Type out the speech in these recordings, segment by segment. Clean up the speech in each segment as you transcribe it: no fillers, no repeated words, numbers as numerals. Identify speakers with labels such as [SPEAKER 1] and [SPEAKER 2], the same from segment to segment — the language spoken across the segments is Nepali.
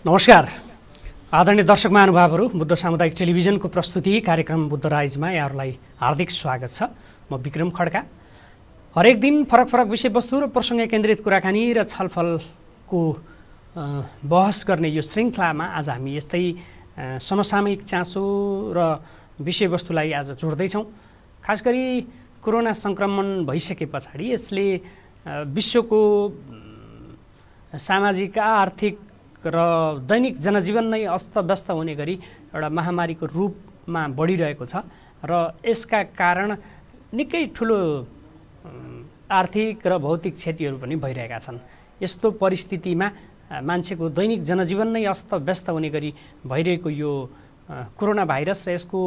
[SPEAKER 1] नमस्कार आदरणीय दर्शक महानुभावहरू, बुद्ध सामुदायिक टेलिभिजनको प्रस्तुति कार्यक्रम बुद्ध राइजमा यहाँहरूलाई हार्दिक स्वागत छ। म विक्रम खड्का। हरेक दिन फरक फरक विषयवस्तु र प्रसङ्ग केन्द्रित कुराकानी र छलफलको बहस गर्ने यो श्रृङ्खलामा आज हामी यस्तै समसामयिक चासो र विषयवस्तुलाई आज जोड्दैछौँ। खास गरी कोरोना सङ्क्रमण भइसके पछाडि यसले विश्वको सामाजिक आर्थिक र दैनिक जनजीवन नै अस्तव्यस्त हुने गरी एउटा महामारीको रूपमा बढिरहेको छ र यसका कारण निकै ठुलो आर्थिक र भौतिक क्षतिहरू पनि भइरहेका छन्। यस्तो परिस्थितिमा मान्छेको दैनिक जनजीवन नै अस्तव्यस्त हुने गरी भइरहेको यो कोरोना भाइरस र यसको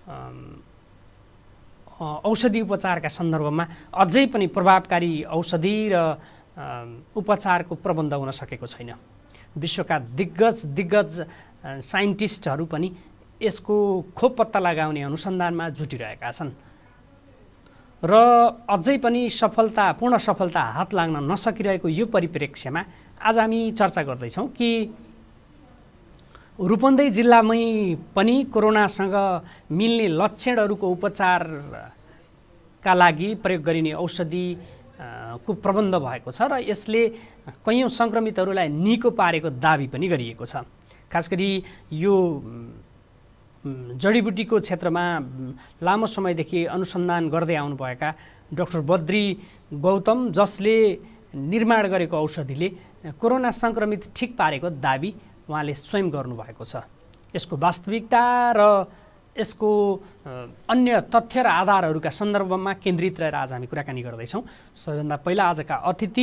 [SPEAKER 1] औषधि उपचारका सन्दर्भमा अझै पनि प्रभावकारी औषधि र उपचारको प्रबन्ध हुन सकेको छैन। विश्वका दिग्गज साइन्टिस्टहरू पनि यसको खोप पत्ता लगाउने अनुसन्धानमा जुटिरहेका छन् र अझै पनि पूर्ण सफलता हात लाग्न नसकिरहेको यो परिप्रेक्ष्यमा आज हामी चर्चा गर्दैछौँ कि रूपन्देही जिल्लामै पनि कोरोनासँग मिल्ने लक्षणहरूको उपचारका लागि प्रयोग गरिने औषधि को प्रबन्ध भएको छ र यसले कैयौँ सङ्क्रमितहरूलाई निको पारेको दाबी पनि गरिएको छ। खास गरी यो जडीबुटीको क्षेत्रमा लामो समयदेखि अनुसन्धान गर्दै आउनुभएका डाक्टर बद्री गौतम, जसले निर्माण गरेको औषधिले कोरोना सङ्क्रमित ठिक पारेको दाबी उहाँले स्वयं गर्नुभएको छ। यसको वास्तविकता र यसको अन्य तथ्य र आधारहरूका सन्दर्भमा केन्द्रित रहेर आज हामी कुराकानी गर्दैछौँ। सबैभन्दा पहिला आजका अतिथि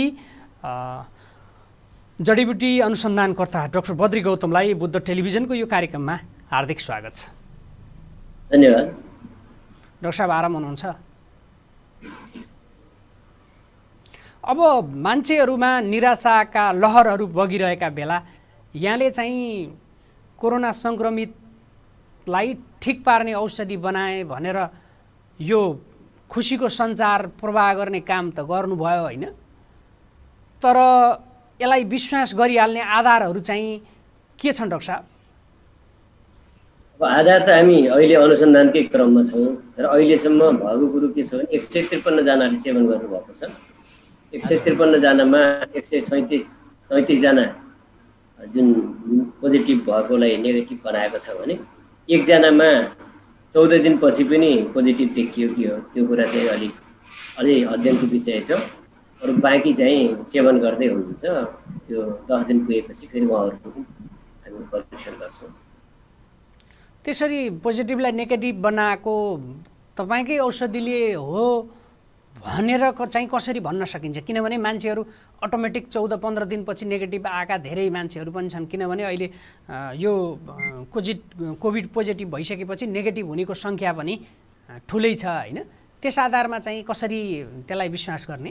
[SPEAKER 1] जडीबुटी अनुसन्धानकर्ता डाक्टर बद्री गौतमलाई बुद्ध टेलिभिजनको यो कार्यक्रममा हार्दिक स्वागत छ।
[SPEAKER 2] धन्यवाद।
[SPEAKER 1] डाक्टर साहब आराम हुनुहुन्छ? अब मान्छेहरूमा निराशाका लहरहरू बगिरहेका बेला यहाँले चाहिँ कोरोना सङ्क्रमितलाई ठिक पार्ने औषधि बनाए भनेर यो खुसीको सञ्चार प्रवाह गर्ने काम त गर्नुभयो होइन, तर यसलाई विश्वास गरिहाल्ने आधारहरू चाहिँ के छन् डाक्टर साहब?
[SPEAKER 2] अब आधार त हामी अहिले अनुसन्धानकै क्रममा छौँ र अहिलेसम्म भएको कुरो के छ भने 153 जनाले सेवन गर्नुभएको छ। 153 जनामा 137 जना जुन पोजिटिभ भएकोलाई नेगेटिभ बनाएको छ भने एकजनामा 14 दिनपछि पनि पोजिटिभ देखियो कि हो, त्यो कुरा चाहिँ अझै अध्ययनको विषय छ। अरू बाँकी चाहिँ सेवन गर्दै हुनुहुन्छ। त्यो 10 दिन पुगेपछि फेरि उहाँहरूको हामी परीक्षण गर्छौँ।
[SPEAKER 1] त्यसरी पोजिटिभलाई नेगेटिभ बनाएको तपाईँकै औषधिले हो भनेर चाहिँ कसरी भन्न सकिन्छ? किनभने मान्छेहरू अटोमेटिक 14-15 दिनपछि नेगेटिभ आएका धेरै मान्छेहरू पनि छन्। किनभने अहिले यो कोभिड पोजिटिभ भइसकेपछि नेगेटिभ हुनेको सङ्ख्या पनि ठुलै छ होइन। त्यस आधारमा चाहिँ कसरी त्यसलाई विश्वास गर्ने?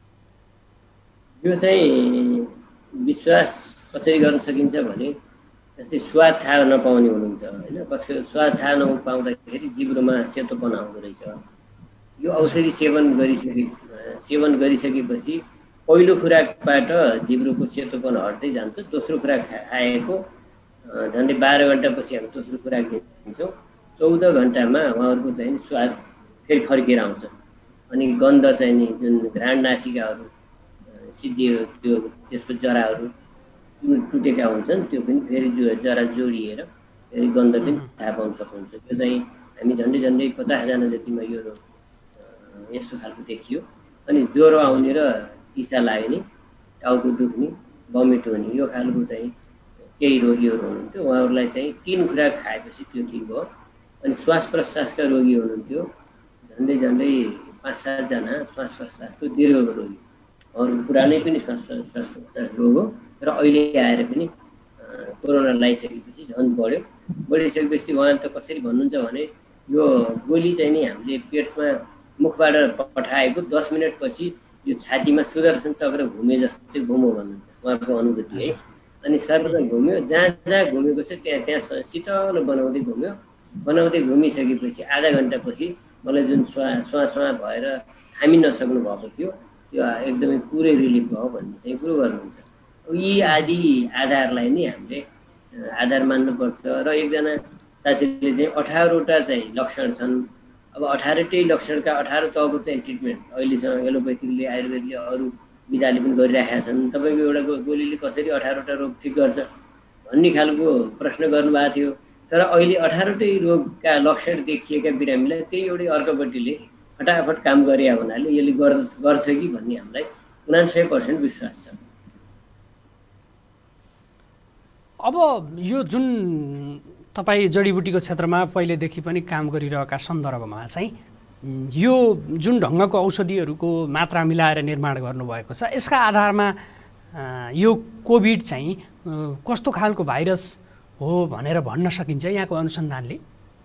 [SPEAKER 2] यो चाहिँ विश्वास कसरी गर्न सकिन्छ भने जस्तै स्वाद थाहा नपाउने हुनुहुन्छ होइन, कसको स्वाद थाहा नपाउँदाखेरि जिब्रोमा सेतोपन आउँदो रहेछ। यो औषधि सेवन गरिसकेपछि पहिलो खुराकबाट जिब्रोको सेतोपन हट्दै जान्छ। दोस्रो खुराक खाएको झन्डै 12 घन्टापछि हामी दोस्रो खुराक दिन्छौँ। 14 घन्टामा उहाँहरूको चाहिँ स्वाद फेरि फर्केर आउँछ अनि गन्ध चाहिँ नि जुन घ्राण नासिकाहरू सिद्धियो त्यो त्यसको जराहरू टुटेका हुन्छन्, त्यो पनि फेरि जरा जोडिएर फेरि गन्ध पनि थाहा पाउन सक्नुहुन्छ। त्यो चाहिँ हामी झन्डै 50 जना जतिमा यो यस्तो खालको देखियो। अनि ज्वरो आउने र चिसा लाग्ने, टाउको दुख्ने, भमिट हुने यो खालको चाहिँ केही रोगीहरू हुनुहुन्थ्यो। उहाँहरूलाई चाहिँ 3 खुराक खाएपछि त्यो ठिक भयो। अनि श्वास प्रश्वासका रोगी हुनुहुन्थ्यो, झन्डै 5-7 जना श्वास प्रश्वासको दीर्घ रोगी, अरू पुरानै पनि श्वास प्रश्वास रोग हो र अहिले आएर पनि कोरोना लगाइसकेपछि झन् बढिसकेपछि उहाँले त कसरी भन्नुहुन्छ भने यो गोली चाहिँ नि हामीले पेटमा मुखबाट पठाएको 10 मिनटपछि यो छातीमा सुदर्शन चक्र घुमे जस्तै घुम्यो भन्नुहुन्छ उहाँको अनुभूति है। अनि सर्वत्र घुम्यो, जहाँ घुमेको छ त्यहाँ शीतल बनाउँदै घुमिसकेपछि आधा घन्टापछि मलाई जुन श्वास भएर थामी नसक्नु भएको थियो त्यो एकदमै पुरै रिलिफ भयो भन्ने चाहिँ कुरो गर्नुहुन्छ। यी आदि आधारलाई नै हामीले आधार मान्नुपर्छ र एकजना साथीले चाहिँ 18वटा चाहिँ लक्षण छन्। अब 18टै लक्षणका 18 तहको चाहिँ ट्रिटमेन्ट अहिलेसम्म एलोपेथीले आयुर्वेदले अरू विधाले पनि गरिराखेका छन्। तपाईँको एउटा गोलीले कसरी 18वटा रोग ठिक गर्छ भन्ने खालको प्रश्न गर्नुभएको थियो। तर अहिले 18टै रोगका लक्षण देखिएका बिरामीलाई त्यही एउटै अर्कोपट्टिले फटाफट काम गरे हुनाले यसले गर्छ कि भन्ने हामीलाई 99% विश्वास छ।
[SPEAKER 1] अब यो जुन तपाईँ जडीबुटीको क्षेत्रमा पहिलेदेखि पनि काम गरिरहेका सन्दर्भमा चाहिँ यो जुन ढङ्गको औषधिहरूको मात्रा मिलाएर निर्माण गर्नुभएको छ, यसका आधारमा यो कोभिड चाहिँ कस्तो खालको भाइरस हो भनेर भन्न सकिन्छ यहाँको अनुसन्धानले?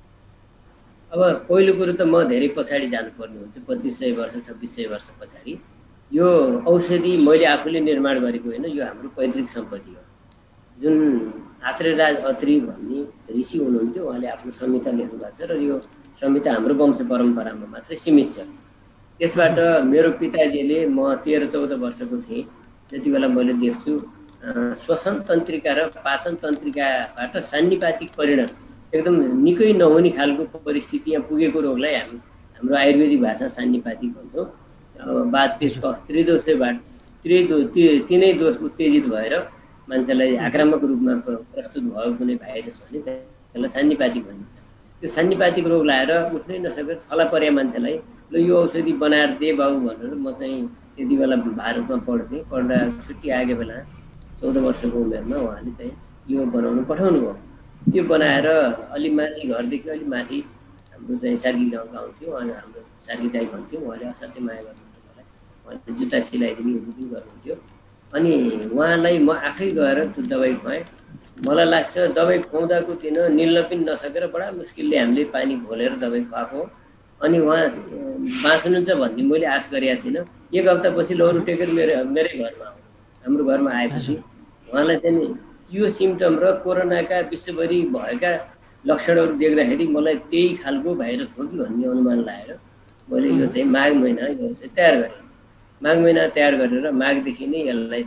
[SPEAKER 2] अब पहिलो कुरो त म धेरै पछाडि जानुपर्ने हुन्छ, 2500 वर्ष 2600 वर्ष पछाडि। यो औषधि मैले आफूले निर्माण गरेको होइन, यो हाम्रो पैतृक सम्पत्ति हो। जुन आत्रेयराज अत्री भन्ने ऋषि हुनुहुन्थ्यो, उहाँले आफ्नो संहिता लेख्नु भएको छ र यो संहिता हाम्रो वंश परम्परामा मात्रै सीमित छ। त्यसबाट मेरो पिताजीले, म 13-14 वर्षको थिएँ त्यति बेला मैले देख्छु श्वसन तन्त्रिका र पाचन तन्त्रिकाबाट सान्निपातिक परिणाम एकदम निकै नहुने खालको परिस्थिति यहाँ पुगेको रोगलाई हाम्रो आयुर्वेदिक भाषा सान्निपातिक भन्छौँ। बात पेश कफ त्रिदोषबाट तिनै दोष उत्तेजित भएर मान्छेलाई आक्रामक रूपमा प्रस्तुत भयो कुनै भाइरस भने त्यसलाई सान्निपातिक भनिन्छ। यो सान्निपातिक रोग लाएर उठ्नै नसकेर थला परे मान्छेलाई ल यो औषधि बनाएर दे बाबु भनेर म चाहिँ त्यति बेला भारतमा पढ्थेँ। पढ्दा छुट्टी आएको बेला 14 वर्षको उमेरमा उहाँले चाहिँ यो बनाउनु पठाउनु भयो। त्यो बनाएर अलि माथि घरदेखि अलि माथि हाम्रो चाहिँ सार्की गाउँको आउँथ्यो, उहाँले हाम्रो सार्की दाइ भन्थ्यो। उहाँले असाध्यै माया गर्नुहुन्थ्यो मलाई, उहाँले जुत्ता सिलाइदिने पनि गर्नुहुन्थ्यो। अनि उहाँलाई म आफै गएर त्यो दबाई खुवाएँ। मलाई लाग्छ दबाई खुवाउँदाको दिन निल्न पनि नसकेर बडा मुस्किलले हामीले पानी घोलेर दबाई खुवाएको। अनि उहाँ बाँच्नुहुन्छ भन्ने मैले आश गरेका थिइनँ। 1 हप्तापछि लौरो टेकेर मेरै घरमा आउनु। हाम्रो घरमा आएपछि उहाँलाई चाहिँ यो सिम्टम र कोरोनाका विश्वभरि भएका लक्षणहरू देख्दाखेरि मलाई त्यही खालको भाइरस हो कि भन्ने अनुमान लागेर मैले यो चाहिँ माघ महिना यो चाहिँ तयार गरेँ। माघ महिना तयार गरेर माघदेखि नै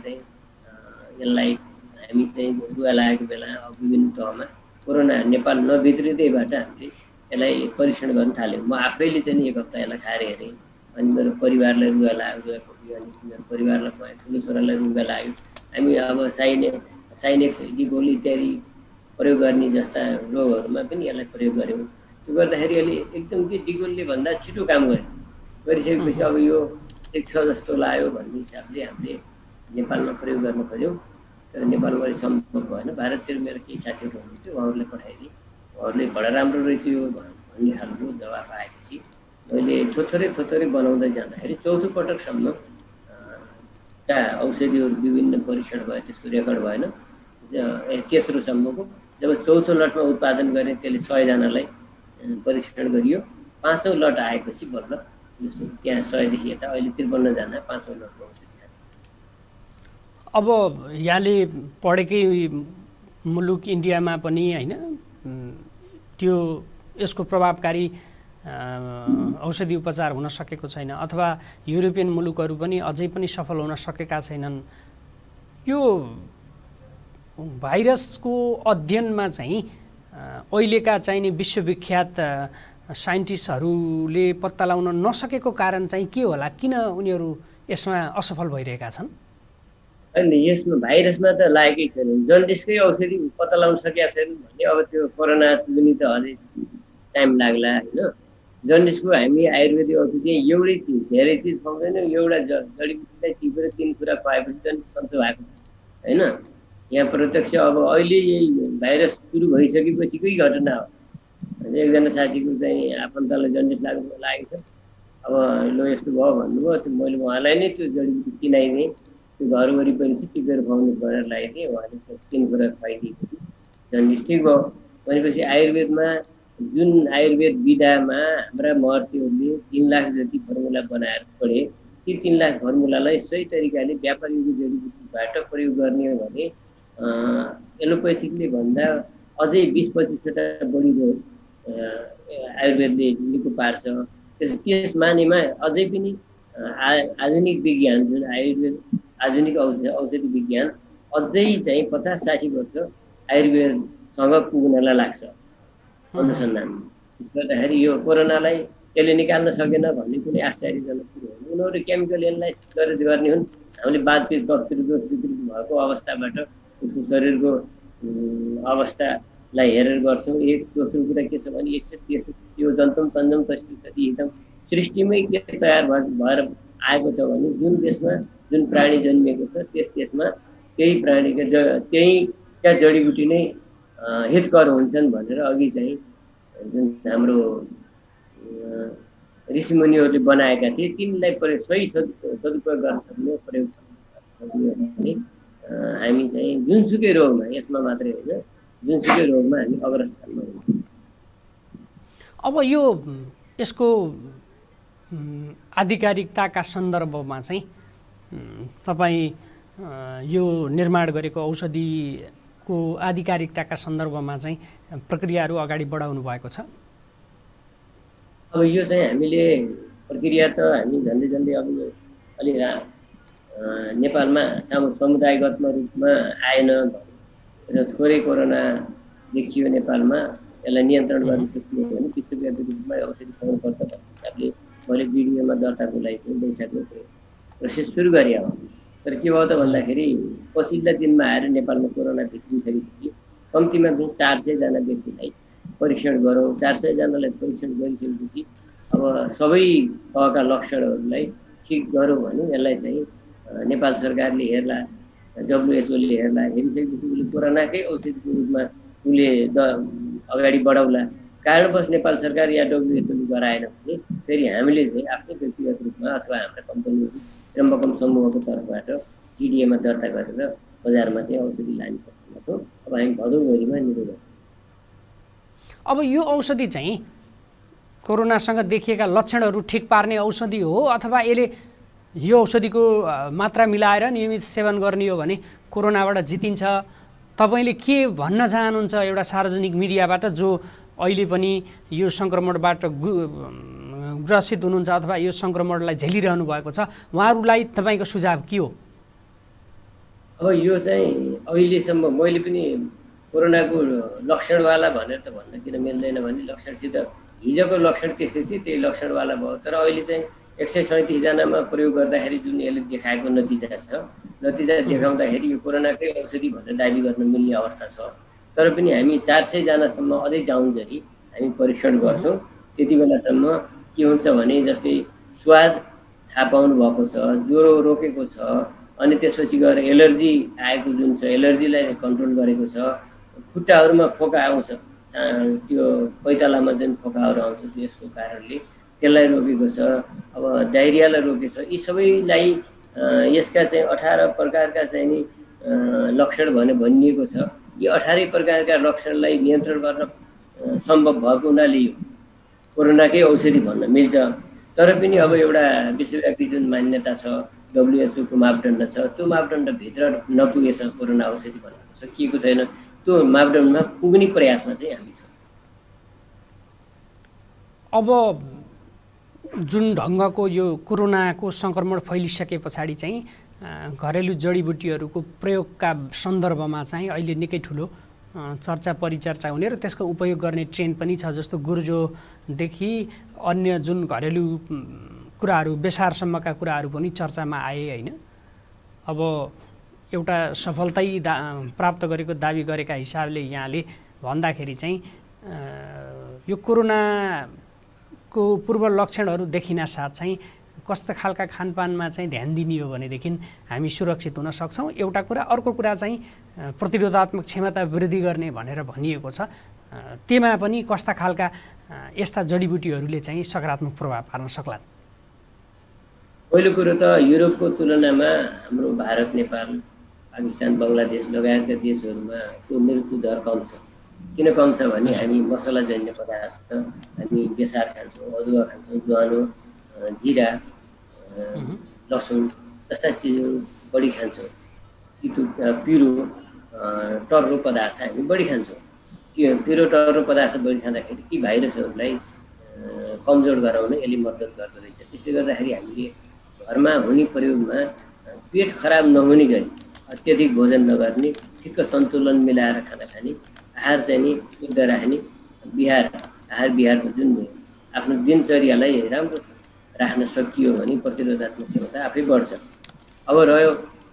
[SPEAKER 2] यसलाई हामी चाहिँ रुवा लागेको बेला विभिन्न तहमा कोरोना नेपाल नभित्रिँदैबाट हामीले यसलाई परीक्षण गर्न थाल्यौँ। म आफैले चाहिँ 1 हप्ता यसलाई खाएर हेरेँ। अनि मेरो परिवारलाई रुवा लाग्यो, रुवा खोक्यो। अनि मेरो परिवारलाई खुवाएँ, ठुलो छोरालाई रुवा लाग्यो। हामी अब साइनेक्स डिकोल इत्यादि प्रयोग गर्ने जस्ता रोगहरूमा पनि यसलाई प्रयोग गऱ्यौँ। त्यो गर्दाखेरि अहिले एकदम के डिकोलले भन्दा छिटो काम गरिसकेपछि अब यो ठिक छ जस्तो लाग्यो भन्ने हिसाबले हामीले नेपालमा प्रयोग गर्न खोज्यौँ। तर नेपालमा सम्भव भएन। भारततिर मेरो केही साथीहरू हुनुहुन्थ्यो, उहाँहरूले पठाइदिए। उहाँहरूले बडा राम्रो रहेछ यो भन्ने खालको जवाफ आएपछि मैले थोरै बनाउँदै जाँदाखेरि 4थो पटकसम्म औषधिहरू विभिन्न परीक्षण भयो, त्यसको रेकर्ड भएन। तेस्रोसम्मको जब 4थो लटमा उत्पादन गरेँ त्यसले 100 जनालाई परीक्षण गरियो। 5औँ लट आएपछि बल्ल त्यहाँ 100देखि यता अहिले 53 जना 5औँ लटको औषधि खाने।
[SPEAKER 1] अब यहाँले पढेकै मुलुक इन्डियामा पनि होइन त्यो यसको प्रभावकारी औषधि उपचार हुन सकेको छैन, अथवा युरोपियन मुलुकहरू पनि अझै पनि सफल हुन सकेका छैनन्। यो भाइरसको अध्ययनमा चाहिँ अहिलेका चाहिने विश्वविख्यात साइन्टिस्टहरूले पत्ता लगाउन नसकेको कारण चाहिँ के होला? किन उनीहरू यसमा असफल भइरहेका छन्?
[SPEAKER 2] अनि यसमा भाइरसमा त लागेकै छैन, जन्डिसकै औषधि पत्ता लगाउन सकेका छैनन् भने अब त्यो कोरोना पनि त अझै टाइम लाग्ला होइन। जन्डिसको हामी आयुर्वेदिक औषधि एउटै चिज, धेरै चिज खुवाउँदैनौँ। एउटा जडीबुटीलाई टिपेर 3 कुरा खुवाएपछि जन्डिस सन्चो भएको होइन। यहाँ प्रत्यक्ष अब अहिले यही भाइरस सुरु भइसकेपछिकै घटना हो। एकजना साथीको चाहिँ आफन्तलाई जन्डिस लागेको छ। अब लो यस्तो भयो भन्नुभयो। त्यो मैले उहाँलाई नै त्यो जडीबुटी चिनाइदिएँ। त्यो घर वरिपरि चाहिँ टिपेर खुवाउनु भनेर लगाइदिएँ। उहाँले 3 कुरा खुवाइदिएपछि जन्डिस ठिक भयो। भनेपछि आयुर्वेदमा जुन आयुर्वेद विधामा हाम्रा महर्षिहरूले 3 लाख जति फर्मुला बनाएर पढे, ती 3 लाख फर्मुलालाई सही तरिकाले व्यापारिक जडीबुटीबाट प्रयोग गर्ने हो भने एलोपेथिकले भन्दा अझै 20-25वटा बढी रोग आयुर्वेदले निको पार्छ। त्यस मानेमा अझै पनि आधुनिक विज्ञान जुन आयुर्वेद आधुनिक औषधि विज्ञान अझै चाहिँ 50-60 वर्ष आयुर्वेदसँग पुग्नलाई लाग्छ अनुसन्धान गर्दाखेरि यो कोरोनालाई यसले निकाल्न सकेन भन्ने कुनै आश्चर्यजनक कुरो होइन उनीहरू केमिकल एनालाइसिस गरेर गर्ने हुन् हामीले बातचित भएको अवस्थाबाट उसको शरीरको अवस्थालाई हेरेर गर्छौँ एक दोस्रो कुरा के छ भने यो जन्तम तन्जम तस्ती एकदम सृष्टिमै के तयार भएर आएको छ भने जुन देशमा जुन प्राणी जन्मिएको छ त्यस देशमा त्यही प्राणीका त्यहीका जडीबुटी नै हितकर हुन्छन् भनेर अघि चाहिँ जुन हाम्रो ऋषिमुनिहरूले बनाएका थिए तिनलाई सही सदुपयोग गर्न सक्ने प्रयोग सक्ने हामी चाहिँ जुनसुकै रोगमा यसमा मात्रै होइन जुनसुकै रोगमा हामी अग्रस्थानमा हुन्छौँ।
[SPEAKER 1] अब यो यसको आधिकारिकताका सन्दर्भमा चाहिँ तपाईँ यो निर्माण गरेको औषधिको आधिकारिकताका सन्दर्भमा चाहिँ प्रक्रियाहरू अगाडि बढाउनु भएको छ।
[SPEAKER 2] अब यो चाहिँ हामीले प्रक्रिया त हामी झन्डै अब अलि नेपालमा समुदायगत रूपमा आएन र थोरै कोरोना देखियो नेपालमा यसलाई नियन्त्रण गर्न सकियो भने विश्वव्यापी रूपमा औषधि पाउनुपर्छ भन्ने हिसाबले मैले जिडिएमा दर्ताको लागि चाहिँ वैशाखमा प्रोसेस सुरु गरेँ हो। तर के भयो त भन्दाखेरि पछिल्ला दिनमा आएर नेपालमा कोरोना देखिसकेपछि कम्तीमा 400 जना व्यक्तिलाई परीक्षण गरौँ 400 जनालाई परीक्षण गरिसकेपछि अब सबै तहका लक्षणहरूलाई ठिक गरौँ भने यसलाई चाहिँ नेपाल सरकारले हेर्ला डब्लुएचओले हेर्ला हेरिसकेपछि उसले कोरोनाकै औषधिको रूपमा उसले अगाडि बढाउला कारणवश नेपाल सरकार या डब्लुएचओले गराएन भने फेरि हामीले चाहिँ आफ्नै व्यक्तिगत रूपमा अथवा हाम्रा कम्पनीहरू त्र्यम्बकम समूहको तर्फबाट जिडिएमा दर्ता गरेर बजारमा चाहिँ औषधि लानुपर्छ अब हामी भदौभरिमा निरो गर्छौँ।
[SPEAKER 1] अब यो औषधि चाहिँ कोरोनासँग देखिएका लक्षणहरू ठिक पार्ने औषधि हो अथवा यसले यो औषधिको मात्रा मिलाएर नियमित सेवन गर्ने हो भने कोरोनाबाट जितिन्छ? तपाईँले के भन्न चाहनुहुन्छ एउटा सार्वजनिक मिडियाबाट जो अहिले पनि यो सङ्क्रमणबाट ग्रसित हुनुहुन्छ अथवा यो सङ्क्रमणलाई झेलिरहनु भएको छ उहाँहरूलाई तपाईँको सुझाव के हो?
[SPEAKER 2] अब यो चाहिँ अहिलेसम्म मैले पनि कोरोनाको लक्षणवाला भनेर त भन्न किन मिल्दैन भने लक्षणसित हिजोको लक्षण त्यस्तै थियो त्यही लक्षणवाला भयो तर अहिले चाहिँ 137 जनामा प्रयोग गर्दाखेरि जुन यसले देखाएको नतिजा छ नतिजा देखाउँदाखेरि यो कोरोनाकै औषधि भनेर दाबी गर्न मिल्ने अवस्था छ तर पनि हामी 400 जनासम्म अझै जाउन्जरी हामी परीक्षण गर्छौँ। त्यति बेलासम्म के हुन्छ भने जस्तै स्वाद थाहा पाउनु भएको छ ज्वरो रोकेको छ अनि त्यसपछि गएर एलर्जी आएको जुन छ एलर्जीलाई कन्ट्रोल गरेको छ खुट्टाहरूमा फोका आउँछ त्यो पैतालामा जुन फोकाहरू आउँछ यसको कारणले त्यसलाई रोकेको छ अब डायरियालाई रोकेको छ यी सबैलाई यसका चाहिँ 18 प्रकारका चाहिँ नि लक्षण भनिएको छ यी 18 प्रकारका लक्षणलाई नियन्त्रण गर्न सम्भव भएको हुनाले यो कोरोनाकै औषधि भन्न मिल्छ तर पनि अब एउटा विश्वव्यापी जुन मान्यता छ डब्लुएचओको मापदण्ड छ त्यो मापदण्डभित्र नपुगेछ कोरोना औषधि भन्न सकिएको छैन त्यो मापदण्डमा पुग्ने प्रयासमा चाहिँ हामी छौँ।
[SPEAKER 1] अब जुन ढङ्गको यो कोरोनाको सङ्क्रमण फैलिसके पछाडि चाहिँ घरेलु जडीबुटीहरूको प्रयोगका सन्दर्भमा चाहिँ अहिले निकै ठुलो चर्चा परिचर्चा हुने र त्यसको उपयोग गर्ने ट्रेन्ड पनि छ जस्तो गुर्जोदेखि अन्य जुन घरेलु कुराहरू बेसारसम्मका कुराहरू पनि चर्चामा आए होइन। अब एउटा सफलता प्राप्त गरेको दाबी गरेका हिसाबले यहाँले भन्दाखेरि चाहिँ यो कोरोनाको पूर्व लक्षणहरू देखिन साथ चाहिँ कस्ता खालका खानपानमा चाहिँ ध्यान दिने हो भनेदेखि हामी सुरक्षित हुन सक्छौँ एउटा कुरा। अर्को कुरा चाहिँ प्रतिरोधात्मक क्षमता वृद्धि गर्ने भनेर भनिएको छ त्यसमा पनि कस्ता खालका यस्ता जडीबुटीहरूले चाहिँ सकारात्मक प्रभाव पार्न सक्लान्?
[SPEAKER 2] पहिलो कुरो त युरोपको तुलनामा हाम्रो भारत नेपाल पाकिस्तान बङ्गलादेश लगायतका देशहरूमा त्यो मृत्यु दर कम छ। किन कम छ भने हामी मसलाजन्य पदार्थ हामी बेसार खान्छौँ अदुवा खान्छौँ ज्वानो जिरा लसुन जस्ता चिजहरू बढी खान्छौँ तितो पिरो टर्रो पदार्थ हामी बढी खान्छौँ। त्यो पिरो टर्रो पदार्थ बढी खाँदाखेरि ती भाइरसहरूलाई कमजोर गराउन यसले मद्दत गर्दो रहेछ। त्यसले गर्दाखेरि हामीले घरमा हुने प्रयोगमा पेट खराब नहुने गरी अत्यधिक भोजन नगर्ने, ठिक्क सन्तुलन मिलाएर खाना खाने, आहार चाहिँ नि शुद्ध राख्ने, आहार विहारको जुन आफ्नो दिनचर्यालाई राम्रो राख्न सकियो भने प्रतिरोधात्मक क्षमता आफै बढ्छ। अब रह्यो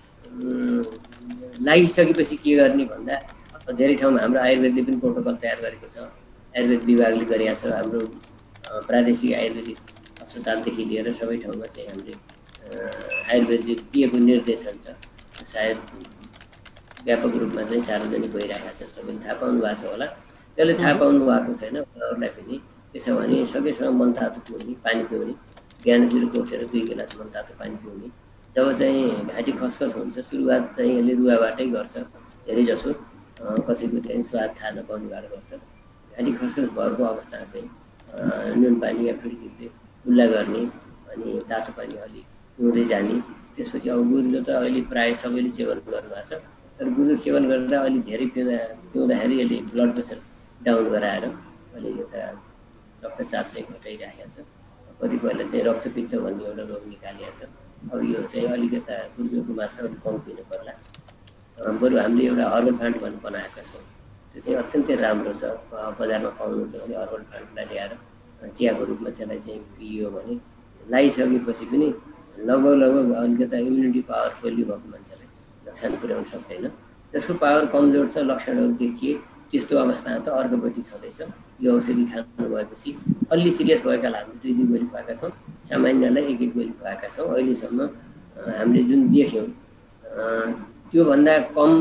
[SPEAKER 2] लागिसकेपछि के गर्ने भन्दा धेरै ठाउँमा हाम्रो आयुर्वेदले पनि प्रोटोकल तयार गरेको छ, आयुर्वेद विभागले गरेको छ। हाम्रो प्रादेशिक आयुर्वेदिक अस्पतालदेखि लिएर सबै ठाउँमा चाहिँ हामीले आयुर्वेदले दिएको निर्देशन छ, सायद व्यापक रूपमा चाहिँ सार्वजनिक भइरहेको छ, सबैले थाहा पाउनु भएको छ होला। त्यसले थाहा पाउनु भएको छैन उनीहरूलाई पनि त्यसो भने सकेसम्म मनतातो पिउने, पानी पिउने, बिहानतिर उठेर 2 गिलास मनतातो पानी पिउने। जब चाहिँ घाँटी खसखस हुन्छ, सुरुवात चाहिँ यसले रुवाबाटै गर्छ, धेरै जसो कसैको चाहिँ स्वाद थाहा नपाउनेबाट गर्छ। घाँटी खसखस भएको अवस्थामा चाहिँ नुन पानी या फिडकीले कुल्ला गर्ने अनि तातो पानी अलि पिउँदै जाने। त्यसपछि अब गुलियो त अहिले प्रायः सबैले सेवन गर्नुभएको छ, तर गुलियो सेवन गरेर अलि धेरै पिउँदाखेरि यसले ब्लड प्रेसर डाउन गराएर अलि यता रक्तचाप चाहिँ घटाइरहेको छ। कतिपयले चाहिँ रक्तपित्त भन्ने एउटा रोग निकालिएको छ। अब यो चाहिँ अलिकता गुलियोको मात्रा अलिक कम पिनु पर्ला। बरु हामीले एउटा हर्बल प्लान्ट भन्ने बनाएका छौँ, त्यो चाहिँ अत्यन्तै राम्रो छ। बजारमा पाउनुहुन्छ भने हर्बल प्लान्टलाई ल्याएर चियाको रूपमा त्यसलाई चाहिँ पियो भने लगाइसकेपछि पनि लगभग अलिकता इम्युनिटी पावर बलियो भएको मान्छेलाई नोक्सान पुर्याउन सक्दैन। त्यसको पावर कमजोर छ, लक्षणहरू देखिए त्यस्तो अवस्थामा त अर्कोपट्टि छँदैछ। यो औषधि खानु भएपछि अलि सिरियस भएकालाई हामीले 2 गोली खुवाएका छौँ, सामान्यलाई 1 गोली खुवाएका छौँ। अहिलेसम्म हामीले जुन देख्यौँ त्योभन्दा कम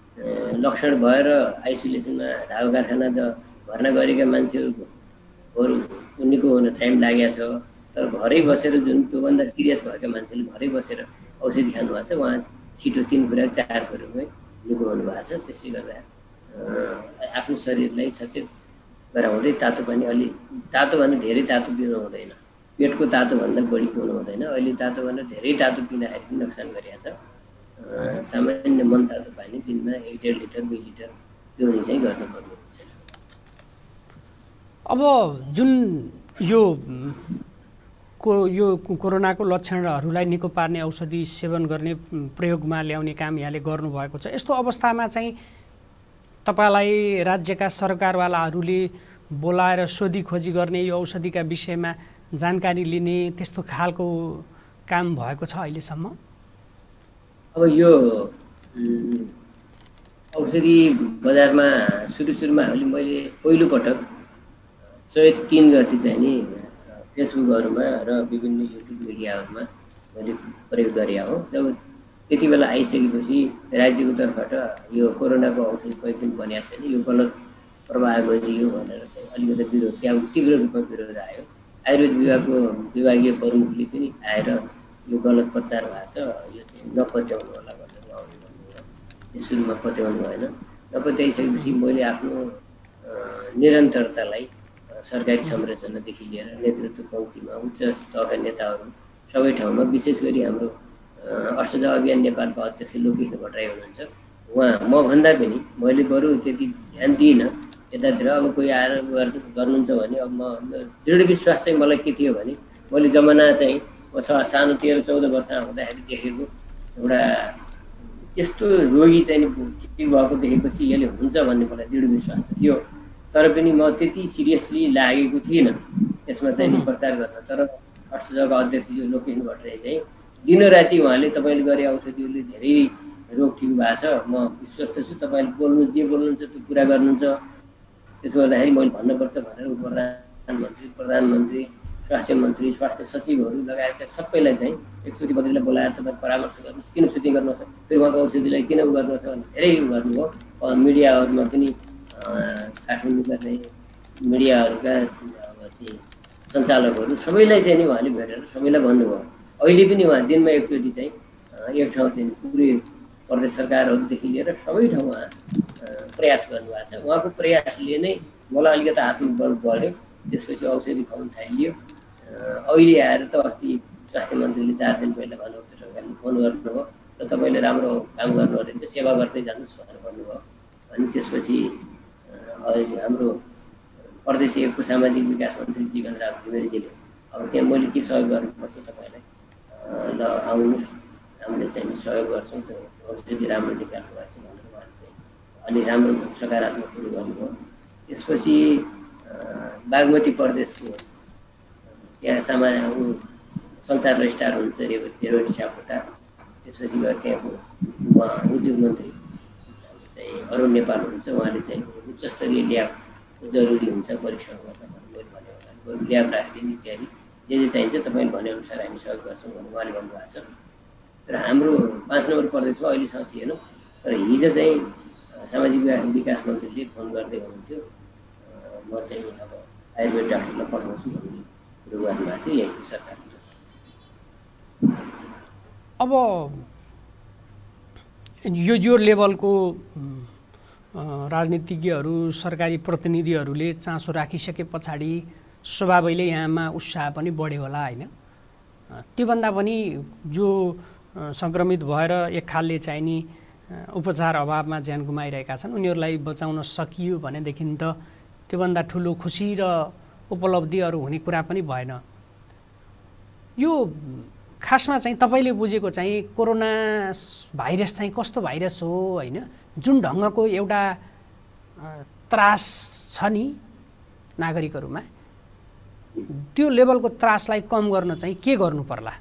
[SPEAKER 2] लक्षण भएर आइसोलेसनमा ढाका कारखाना भर्ना गरेका मान्छेहरूको बरु निको हुन टाइम लागेको छ। तर घरै बसेर जुन त्योभन्दा सिरियस भएका मान्छेले घरै बसेर औषधि खानुभएको छ, उहाँ छिटो 3 खुराक 4 खुराकमै निको हुनुभएको छ। त्यसले गर्दा आफ्नो शरीरलाई सचेत गराउँदै तातो पानी अलि तातो भन्दा धेरै तातो पिउनु हुँदैन, पेटको तातोभन्दा बढी पिउनु हुँदैन। अहिले तातोभन्दा धेरै तातो पिँदाखेरि पनि नोक्सान गरिरहेको छ। सामान्य मनतातो पानी दिनमा 1.5 लिटर 2 लिटर पिउने चाहिँ गर्नुपर्ने हुन्छ।
[SPEAKER 1] अब जुन यो कोरोनाको लक्षणहरूलाई निको पार्ने औषधि सेवन गर्ने प्रयोगमा ल्याउने काम यहाँले गर्नुभएको छ। यस्तो अवस्थामा चाहिँ तपाईलाई राज्यका सरकारवालाहरूले बोलाएर सोधी खोजी गर्ने, यो औषधिका विषयमा जानकारी लिने त्यस्तो खालको काम भएको छ अहिलेसम्म?
[SPEAKER 2] अब यो औषधि बजारमा सुरुमा मैले पहिलोपटक चैत 3 गते चाहिँ नि फेसबुकहरूमा र विभिन्न युट्युब मिडियाहरूमा मैले प्रयोग गरेँ हो। जब त्यति बेला आइसकेपछि राज्यको तर्फबाट यो कोरोनाको औषधि कहीँ पनि बनिएको छैन, यो गलत प्रभाव गरियो भनेर चाहिँ अलिकति विरोध, त्यहाँ तीव्र रूपमा विरोध आयो। आयुर्वेद विभागको विभागीय प्रमुखले पनि आएर यो गलत प्रचार भएको छ, यो चाहिँ नपत्याउनु होला भनेर उहाँले भन्नुभयो। यो सुरुमा पत्याउनु भएन। नपत्याइसकेपछि मैले आफ्नो निरन्तरतालाई सरकारी संरचनादेखि लिएर नेतृत्व पङ्क्तिमा उच्च स्तरका नेताहरू सबै ठाउँमा, विशेष गरी हाम्रो अष्टजा अभियान नेपालका अध्यक्ष लोकेश भट्टराई हुनुहुन्छ, उहाँ म भन्दा पनि मैले बरु त्यति ध्यान दिइनँ यतातिर। अब कोही आएर गर्नुहुन्छ भने अब म दृढ विश्वास चाहिँ मलाई के थियो भने मैले जमाना चाहिँ सानो 13-14 वर्ष हुँदाखेरि देखेको एउटा त्यस्तो रोगी चाहिँ ठिक भएको देखेपछि यसले हुन्छ भन्ने मलाई दृढ विश्वास थियो। तर पनि म त्यति सिरियसली लागेको थिइनँ यसमा चाहिँ प्रचार गर्न। तर अष्टजाका अध्यक्ष लोकेश भट्टराई चाहिँ दिनराति उहाँले तपाईँले गरे औषधिहरूले धेरै रोग ठिक भएको छ, म विश्वस्त छु, तपाईँले जे बोल्नुहुन्छ त्यो पुरा गर्नुहुन्छ, त्यसो गर्दाखेरि मैले भन्नुपर्छ भनेर प्रधानमन्त्री, स्वास्थ्य मन्त्री, स्वास्थ्य सचिवहरू लगायतका सबैलाई चाहिँ एकचोटि बद्रीलाई बोलाएर तपाईँ परामर्श गर्नुहोस्, किन सुचिङ गर्नुहोस्, फेरि उहाँको औषधिलाई किन गर्नुहोस् भने धेरै गर्नुभयो। मिडियाहरूमा पनि काठमाडौँका चाहिँ मिडियाहरूका ती सञ्चालकहरू सबैलाई चाहिँ नि उहाँले भेटेर सबैलाई भन्नुभयो। अहिले पनि उहाँ दिनमा एकचोटि चाहिँ एक ठाउँ चाहिँ पुरै प्रदेश सरकारहरूदेखि लिएर सबै ठाउँमा प्रयास गर्नुभएको छ। उहाँको प्रयासले नै मलाई अलिकति आत्मबल बढ्यो। त्यसपछि औषधि खुवाउन थालियो। अहिले आएर त अस्ति स्वास्थ्य मन्त्रीले 4 दिन पहिला भानुभक्त ढकालले फोन गर्नुभयो र तपाईँले राम्रो काम गर्नु रहेछ, सेवा गर्दै जानुहोस् भनेर भन्नुभयो। अनि त्यसपछि हाम्रो प्रदेश 1 को सामाजिक विकास मन्त्री जीवनराम घिमिरेजीले अब त्यहाँ मैले के सहयोग गर्नुपर्छ तपाईँलाई, ल आउनुहोस् हामीले चाहिँ सहयोग गर्छौँ, त्यो औषधि राम्रो निकाल्नु भएको छ भनेर उहाँले चाहिँ अलि राम्रो सकारात्मक कुरो गर्नुभयो। त्यसपछि बागमती प्रदेशको त्यहाँ संसार स्टार हुनुहुन्छ रेवती सापकोटा, त्यसपछि गएर त्यहाँको उहाँ उद्योग मन्त्री चाहिँ अरुण नेपाल हुनुहुन्छ, उहाँले चाहिँ उच्च स्तरीय ल्याब जरुरी हुन्छ परीक्षण गर्न मैले भने होला, ल्याब राखिदिने इत्यादि जे चाहिन्छ तपाईँले भनेअनुसार हामी सहयोग गर्छौँ भनेर उहाँले भन्नुभएको छ। तर हाम्रो 5 नम्बर प्रदेशमा अहिलेसम्म थिएन, तर हिजो चाहिँ सामाजिक विकास मन्त्रीले फोन गर्दै हुनुहुन्थ्यो, म चाहिँ अब आयुर्वेद डाक्टरलाई पठाउँछु भन्ने कुरो गर्नुभएको थियो यही सरकारले।
[SPEAKER 1] अब यो लेभलको राजनीतिज्ञहरू सरकारी प्रतिनिधिहरूले चासो राखिसके पछाडि स्वभावैले यहाँमा उत्साह पनि बढ्यो होला हैन? त्योभन्दा पनि जो सङ्क्रमित भएर एक खालले चाहिँ नि उपचार अभावमा ज्यान गुमाइरहेका छन् उनीहरूलाई बचाउन सकियो भनेदेखि त त्योभन्दा ठुलो खुसी र उपलब्धिहरू हुने कुरा पनि भएन। यो खासमा चाहिँ तपाईँले बुझेको चाहिँ कोरोना भाइरस चाहिँ कस्तो भाइरस हो हैन? जुन ढङ्गको एउटा त्रास छ नि नागरिकहरूमा, त्यो लेभलको त्रासलाई कम गर्न चाहिँ के गर्नु पर्ला?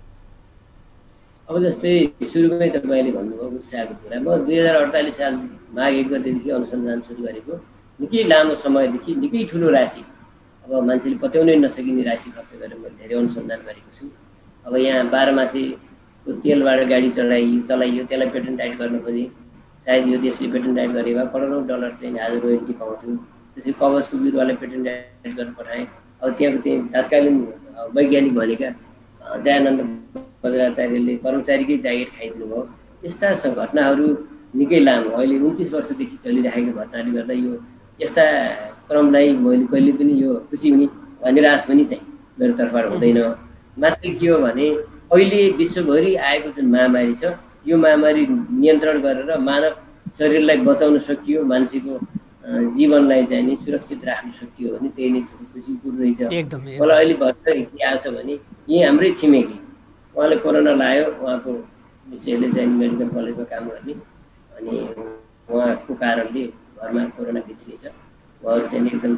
[SPEAKER 2] अब जस्तै सुरुमै तपाईँले भन्नुभयो उत्साहको कुरा, म 2048 साल माघ 1 गतेदेखि अनुसन्धान सुरु गरेको, निकै लामो समयदेखि निकै ठुलो राशि, अब मान्छेले पत्याउनै नसकिने राशि खर्च गरेर मैले धेरै अनुसन्धान गरेको छु। अब यहाँ 12 मासेको तेलबाट गाडी चलाइयो, त्यसलाई पेटेन्ट राइट गर्न खोजेँ, सायद यो देशले पेटेन्ट राइट गरे भए करोडौँ डलर चाहिँ आज रोयल्टी पाउँथ्यो। त्यसै कवचको बिरुवालाई पेटेन्ट राइट गर्न पठाएँ। अब त्यहाँको चाहिँ तत्कालीन वैज्ञानिक भनेका दयानन्द बज्राचार्यले कर्मचारीकै जागिर खाइदिनु भयो। यस्ता घटनाहरू निकै लामो अहिले 29 वर्षदेखि चलिरहेको घटनाले गर्दा यो यस्ता क्रमलाई मैले कहिले पनि यो खुसी हुने निराश पनि चाहिँ मेरो तर्फबाट हुँदैन। मात्र के हो भने अहिले विश्वभरि आएको जुन महामारी छ यो महामारी नियन्त्रण गरेर मानव शरीरलाई बचाउन सकियो, मान्छेको जीवनलाई चाहिँ नि सुरक्षित राख्न सकियो भने त्यही नै ठुलो खुसी कुरो रहेछ। मलाई अहिले भर्खरै के आएको छ भने यही हाम्रै छिमेकी उहाँले कोरोना लायो, उहाँको विषयले चाहिँ मेडिकल कलेजमा काम गर्ने, अनि उहाँको कारणले घरमा कोरोना भित्रिएछ। उहाँहरू चाहिँ एकदम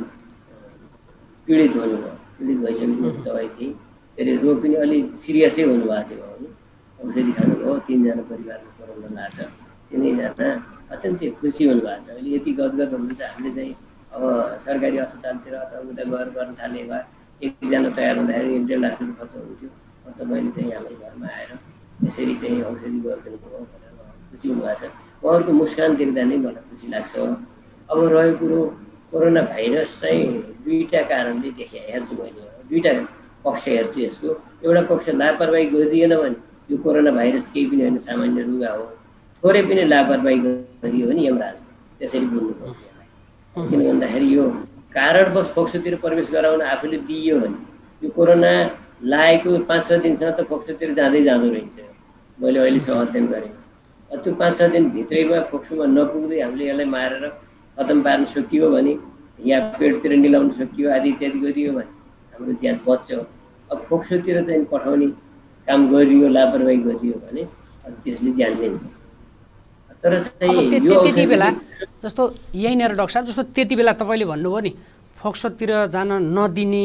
[SPEAKER 2] पीडित हुनुभयो, पीडित भइसक्नु दबाई थिएँ, फेरि रोग पनि अलिक सिरियसै हुनुभएको थियो, औषधि खानुभयो। 3 जना परिवारमा कोरोना लाग्छ, 3 जना अत्यन्तै खुसी हुनुभएको छ। अहिले यति गदगद हुनुहुन्छ, हामीले चाहिँ अब सरकारी अस्पतालतिर अथवा उता गर्न थाल्ने भए 1 जना तयार हुँदाखेरि 1-1.5 लाख रुपियाँ खर्च हुन्थ्यो। तपाईँले चाहिँ हाम्रो घरमा आएर यसरी चाहिँ औषधि गरिदिनु भयो भनेर खुसी हुनुभएको छ। उहाँहरूको मुस्कान देख्दा नै मलाई खुसी लाग्छ। अब रहेको कुरो कोरोना भाइरस चाहिँ 2टा कारणले हेर्छु मैले, 2टा पक्ष हेर्छु यसको। एउटा पक्ष लापरवाही गरिदिएन भने यो कोरोना भाइरस केही पनि होइन, सामान्य रुगा हो। थोरै पनि लापरवाही गरियो भने यमराज त्यसरी बुझ्नुपर्छ यसलाई। किन भन्दाखेरि यो कारणवश फोक्सोतिर प्रवेश गराउन आफूले दिइयो भने यो कोरोना लागेको 5-6 दिनसम्म त फोक्सोतिर जाँदो रहन्छ। मैले अहिलेसम्म अध्ययन गरेँ। त्यो 5-6 दिनभित्रैमा फोक्सोमा नपुग्दै हामीले यसलाई मारेर खतम पार्न सकियो भने या पेटतिर निलाउन सकियो आदि इत्यादि गरियो भने हाम्रो ज्यान बच्छ। अब फोक्सोतिर चाहिँ पठाउने काम गरियो, लापरवाही गरियो भने त्यसले ज्यान लिन्छ। तर चाहिँ यो
[SPEAKER 1] त्यति बेला जस्तो यहीँनिर डाक्टर साहब जस्तो त्यति बेला तपाईँले भन्नुभयो नि फोक्सोतिर जान नदिने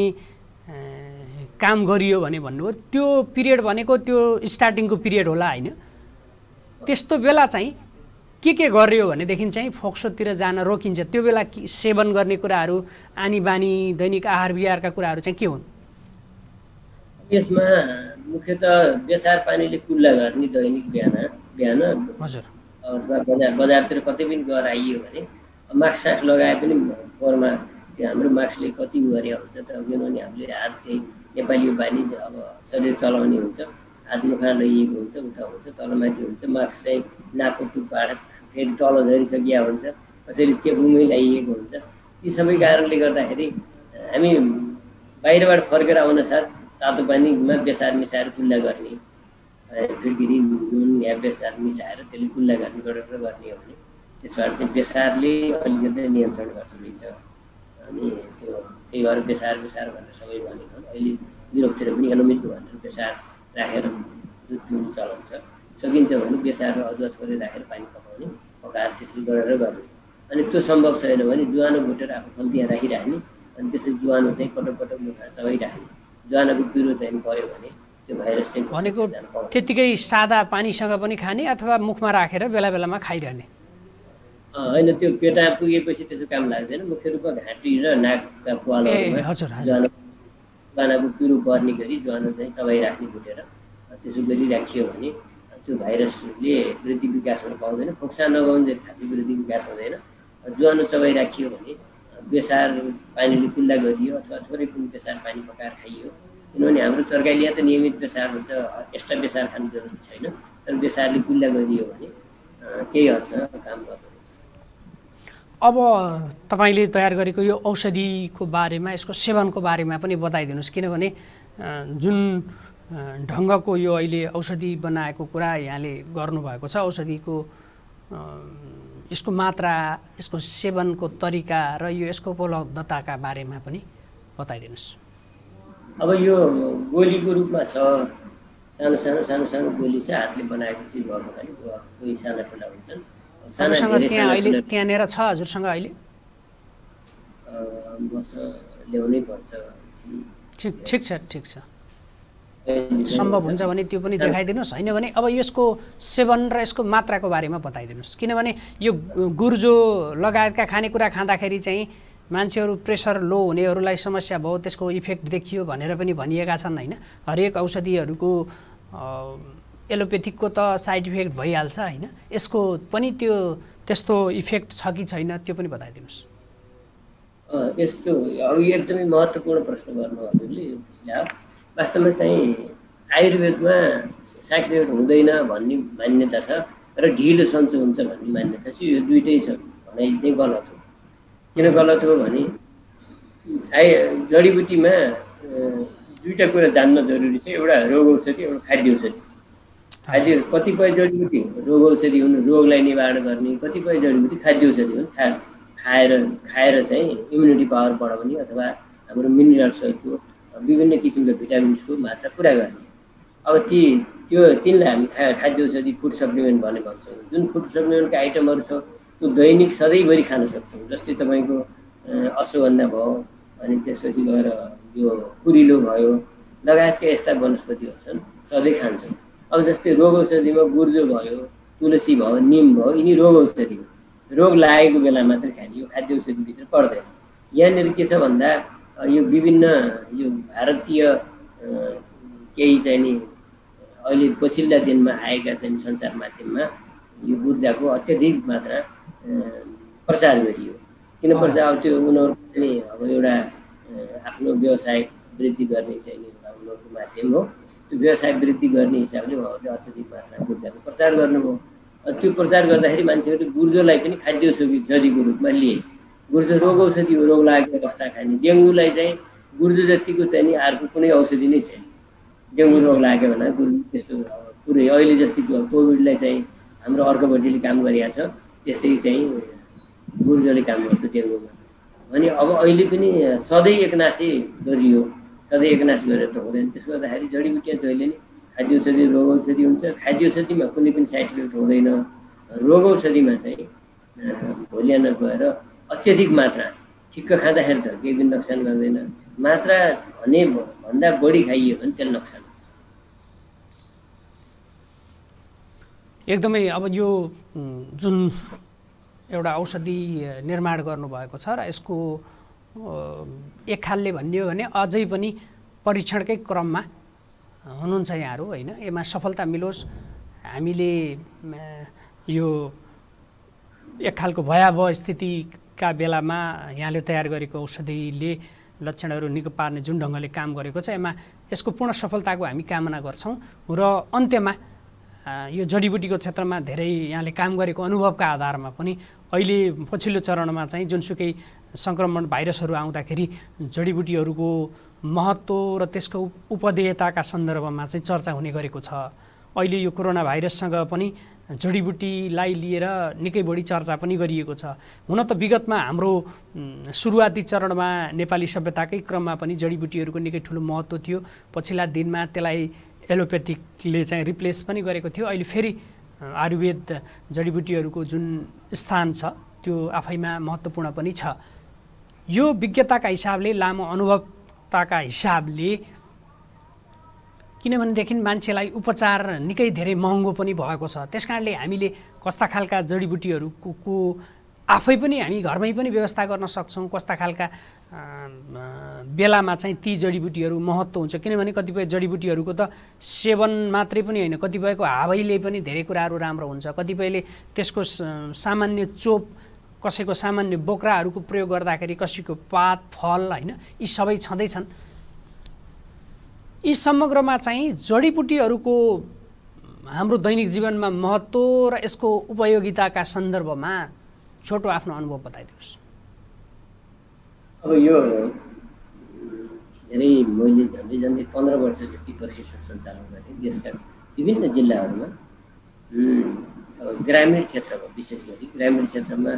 [SPEAKER 1] काम गरियो भने भन्नुभयो, त्यो पिरियड भनेको त्यो स्टार्टिङको पिरियड होला हैन? त्यस्तो बेला चाहिँ के गरियो भनेदेखि चाहिँ फोक्सोतिर जान रोकिन्छ? त्यो बेला सेवन गर्ने कुराहरू, आनी बानी, दैनिक आहार विहारका कुराहरू चाहिँ के हुन्?
[SPEAKER 2] यसमा मुख्यतः बेसार पानीले कुल्ला गर्ने दैनिक बिहान
[SPEAKER 1] हजुर,
[SPEAKER 2] अथवा बजारतिर कतै पनि गएर आइयो भने मास्क लगाए पनि फोहोरमा त्यो हाम्रो मास्कले कति गरे हुन्छ त। किनभने हामीले हात त्यही नेपाली बानी अब शरीर चलाउने हुन्छ, हात मुखमा लैएको हुन्छ, उता हुन्छ, तलमाथि हुन्छ, मास्क चाहिँ नाकको टुप्पाबाट फेरि तल झरिसकिया हुन्छ, कसैले चेपुमै लगाइएको हुन्छ। ती सबै कारणले गर्दाखेरि हामी बाहिरबाट फर्केर आउन साथ तातो पानीमा बेसार मिसाएर कुल्ला गर्ने, फिटकिरी नुन या बेसार मिसाएर त्यसले कुल्ला गर्ने गरेर गर्ने हो भने त्यसबाट चाहिँ बेसारले अलिकति नियन्त्रण गर्दो रहेछ। अनि त्यो त्यही भएर बेसार भनेर सबै भनेको अहिले युरोपतिर पनि एलोमिनको भनेर बेसार राखेर दुध पिउने चलन छ। सकिन्छ भने बेसार र अदुवा थोरै राखेर पानी पकाउने, पकाएर त्यसरी गरेर गर्ने। अनि त्यो सम्भव छैन भने ज्वानो भुटेर आफू खल्तीमा राखिराख्ने, अनि त्यसरी ज्वानो चाहिँ पटक पटक मुखमा चबाइराख्ने। ज्वानोको पिरो चाहिँ पर्यो भने त्यो भाइरस चाहिँ
[SPEAKER 1] भनेको त्यतिकै सादा पानीसँग पनि खाने अथवा मुखमा राखेर बेला बेलामा खाइरहने?
[SPEAKER 2] होइन, त्यो पेटा पुगेपछि त्यसो काम लाग्दैन। मुख्य रूपमा घाँटी र नाकका प्वालहरूमा ज्वानोको पिरो पर्ने गरी ज्वानो चाहिँ चबाइराख्ने भुटेर त्यसो गरिराखियो भने त्यो भाइरसले वृद्धि विकास हुन पाउँदैन। फोक्सा नगाउन्जेल खासै वृद्धि विकास हुँदैन। ज्वानो चबाइराखियो भने बेसार पानीले कुल्ला गरियो अथवा थोरै पनि बेसार पानी पकाएर खाइयो। किनभने हाम्रो तरकारीले त नियमित बेसार हुन्छ, एक्स्ट्रा बेसार खानु जरुरी छैन। तर बेसारले कुल्ला गरियो भने केही हदसम्म काम गर्छ।
[SPEAKER 1] अब तपाईँले तयार गरेको यो औषधिको बारेमा, यसको सेवनको बारेमा पनि बताइदिनुहोस्। किनभने जुन ढङ्गको यो अहिले औषधि बनाएको कुरा यहाँले गर्नुभएको छ, औषधिको यसको मात्रा, यसको सेवनको तरिका र यो यसको उपलब्धताका बारेमा पनि बताइदिनुहोस्।
[SPEAKER 2] अब यो गोलीको रूपमा छ, सानो सानो सानो सानो गोली छ, हातले बनाएको चिज भएको खालि कोही साना ठुला हुन्छन्।
[SPEAKER 1] त्यहाँनिर छ हजुरसँग अहिले?
[SPEAKER 2] ल्याउनै पर्छ।
[SPEAKER 1] ठिक छ, सम्भव हुन्छ भने त्यो पनि देखाइदिनुहोस्। होइन भने अब यसको सेवन र यसको मात्राको बारेमा बताइदिनुहोस्। किनभने यो गुर्जो लगायतका खानेकुरा खाँदाखेरि चाहिँ मान्छेहरू प्रेसर लो हुनेहरूलाई समस्या भयो, त्यसको इफेक्ट देखियो भनेर पनि भनिएका छन्। होइन, हरेक औषधिहरूको एलोपेथिकको त साइड इफेक्ट भइहाल्छ। होइन, यसको पनि त्यस्तो इफेक्ट छ कि छैन त्यो पनि बताइदिनुहोस्।
[SPEAKER 2] यस्तो अब एकदमै महत्त्वपूर्ण प्रश्न गर्नु हजुरले। वास्तवमा चाहिँ आयुर्वेदमा साइड इफेक्ट हुँदैन भन्ने मान्यता छ र ढिलो सन्चो हुन्छ भन्ने मान्यता छ। यो दुइटै छ भनाइ चाहिँ गलत हो। किन गलत हो भने जडीबुटीमा दुईवटा कुरा जान्न जरुरी छ। एउटा रोग औषधि, एउटा खाद्य औषधि। कतिपय जडीबुटी रोग औषधि हुन्, रोगलाई निवारण गर्ने। कतिपय जडीबुटी खाद्य औषधि हुन्, खाएर चाहिँ इम्युनिटी पावर बढाउने अथवा हाम्रो मिनरल्सहरूको विभिन्न किसिमका भिटामिन्सको मात्रा पुरा गर्ने। अब तिनलाई हामी खाद्य औषधि, फुड सप्लिमेन्ट भनेर भन्छौँ। जुन फुड सप्लिमेन्टका आइटमहरू छ त्यो दैनिक सधैँभरि खान सक्छौँ। जस्तै तपाईँको अश्वगन्धा भयो, अनि त्यसपछि गएर यो कुरिलो भयो, लगायतका यस्ता वनस्पतिहरू छन् सधैँ खान्छौँ। अब जस्तै रोग औषधिमा गुर्जो भयो, तुलसी भयो, निम भयो, यिनी रोग औषधि हो। रोग लागेको बेला मात्रै खाने, यो खाद्य औषधिभित्र पर्दैन। यहाँनिर के छ भन्दा यो विभिन्न यो भारतीय केही चाहिँ नि अहिले पछिल्ला दिनमा आएका चाहिँ सञ्चार माध्यममा यो ऊर्जाको अत्यधिक मात्रा प्रचार गरियो। किन प्रचार? त्यो उनीहरू पनि अब एउटा आफ्नो व्यवसाय वृद्धि गर्ने चाहिँ उनीहरूको माध्यम हो। त्यो व्यवसाय वृद्धि गर्ने हिसाबले उहाँहरूले अत्यधिक मात्रामा ऊर्जाको प्रचार गर्नुभयो। त्यो प्रचार गर्दाखेरि मान्छेहरूले गुर्जोलाई पनि खाद्य औषधिको रूपमा लिए। गुर्जो रोग औषधि हो, रोग लागेको अवस्था खाने। डेङ्गुलाई चाहिँ गुर्जो जतिको चाहिँ नि अर्को कुनै औषधि नै छैन। डेङ्गु रोग लाग्यो भने गुर्जो त्यस्तो पुरै अहिले जस्तै कोभिडलाई चाहिँ हाम्रो अर्कोपट्टिले काम गरिएको छ, त्यस्तै चाहिँ गुर्जोले काम गर्छ डेङ्गुमा। भने अब अहिले पनि सधैँ एकनासी गरियो, सधैँ एकनास गरेर त हुँदैन। त्यसो गर्दाखेरि जडीबुटीमा जहिले नै खाद्य औषधि, रोग औषधि हुन्छ। खाद्य औषधिमा कुनै पनि साइड इफेक्ट हुँदैन। रोग औषधिमा चाहिँ भोलिया नगएर अत्यधिक मात्रा, ठिक्क खाँदाखेरि त केही पनि नोक्सान गर्दैन। मात्रा भने भन्दा बढी खाइयो भने त्यसले नोक्सान हुन्छ।
[SPEAKER 1] एकदमै अब यो जुन एउटा औषधि निर्माण गर्नुभएको छ र यसको एक खालले भन्ने हो भने अझै पनि परीक्षणकै क्रममा हुनुहुन्छ यहाँहरू। होइन, यसमा सफलता मिलोस्, हामीले यो एक खालको भयावह स्थितिका बेलामा यहाँले तयार गरेको औषधिले लक्षणहरू निको पार्ने जुन ढङ्गले काम गरेको छ, यसको पूर्ण सफलताको हामी कामना गर्छौँ। र अन्त्यमा यो जडीबुटीको क्षेत्रमा धेरै यहाँले काम गरेको अनुभवका आधारमा पनि अहिले पछिल्लो चरणमा चाहिँ जुनसुकै सङ्क्रमण भाइरसहरू आउँदाखेरि जडीबुटीहरूको महत्त्व र त्यसको उपदेयताका सन्दर्भमा चाहिँ चर्चा हुने गरेको छ। अहिले यो कोरोना भाइरससँग पनि जडीबुटीलाई लिएर निकै बढी चर्चा पनि गरिएको छ। हुन त विगतमा हाम्रो सुरुवाती चरणमा नेपाली सभ्यताकै क्रममा पनि जडीबुटीहरूको निकै ठुलो महत्त्व थियो। पछिल्ला दिनमा त्यसलाई एलोपेथिकले चाहिँ रिप्लेस पनि गरेको थियो। अहिले फेरि आयुर्वेद जडीबुटीहरूको जुन स्थान छ त्यो आफैमा महत्त्वपूर्ण पनि छ। यो विज्ञताका हिसाबले, लामो अनुभवताका हिसाबले, किनभनेदेखि मान्छेलाई उपचार निकै धेरै महँगो पनि भएको छ, त्यसकारणले हामीले कस्ता खालका जडीबुटीहरूको आफै पनि हामी घरमै पनि व्यवस्था गर्न सक्छौँ, कस्ता खालका बेलामा चाहिँ ती जडीबुटीहरू महत्त्व हुन्छ। किनभने कतिपय जडीबुटीहरूको त सेवन मात्रै पनि होइन, कतिपयको हावैले पनि धेरै कुराहरू राम्रो हुन्छ, कतिपयले त्यसको सामान्य चोप, कसैको सामान्य बोक्राहरूको प्रयोग गर्दाखेरि कसैको पात फल होइन यी सबै छँदैछन्। यी समग्रमा चाहिँ जडीबुटीहरूको हाम्रो दैनिक जीवनमा महत्त्व र यसको उपयोगिताका सन्दर्भमा छोटो आफ्नो अनुभव बताइदिनुहोस्।
[SPEAKER 2] अब यो धेरै मैले झन्डै 15 वर्ष जति प्रशिक्षण सञ्चालन गरेँ देशका विभिन्न जिल्लाहरूमा। ग्रामीण क्षेत्रमा विशेष गरी ग्रामीण क्षेत्रमा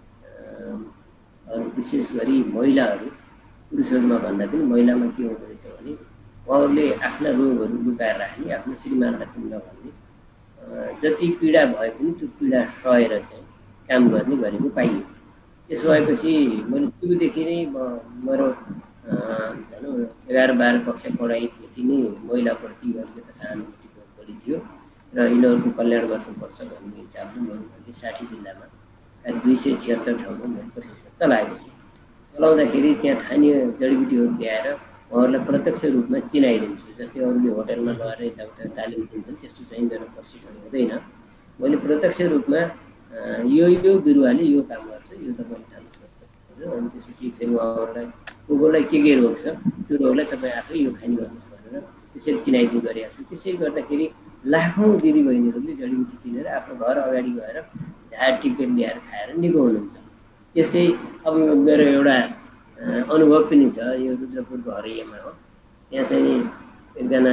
[SPEAKER 2] विशेष गरी महिलाहरू पुरुषहरूमा भन्दा पनि महिलामा के हुँदो रहेछ भने उहाँहरूले आफ्ना रोगहरू लुकाएर राख्ने, आफ्नो श्रीमानलाई पनि नभन्ने, जति पीडा भए पनि त्यो पीडा सहेर चाहिँ काम गर्ने गरेको पाइयो। त्यसो भएपछि मैले सुरुदेखि नै मेरो भनौँ 11-12 कक्षा पढाइदेखि नै महिलाप्रति अलिकति सहानुभूति बढी थियो र यिनीहरूको कल्याण गर्नुपर्छ भन्ने हिसाबले मैले 60 जिल्लामा 276 ठाउँमा मैले प्रशिक्षण चलाएको छु। चलाउँदाखेरि त्यहाँ स्थानीय जडीबुटीहरू ल्याएर उहाँहरूलाई प्रत्यक्ष रूपमा चिनाइदिन्छु। जस्तै अरूले होटलमा लगेर यताउता तालिम दिन्छन्, त्यस्तो चाहिँ मेरो प्रशिक्षण हुँदैन। मैले प्रत्यक्ष रूपमा यो बिरुवाले यो काम गर्छ, यो तपाईँले खानुपर्छ, अनि त्यसपछि फेरि उहाँहरूलाई कोलाई के रोग छ त्यो रोगलाई तपाईँ आफै यो खाने गर्नुहोस् भनेर त्यसरी चिनाइदिनु गरिरहेको छु। त्यसै गर्दाखेरि लाखौँ दिदीबहिनीहरूले जडीबुटी चिनेर आफ्नो घर अगाडि गएर झार टिपेट ल्याएर खाएर निको हुनुहुन्छ। त्यस्तै अब मेरो एउटा अनुभव पनि छ, यो रुद्रपुरको हरैयामा हो। त्यहाँ चाहिँ एकजना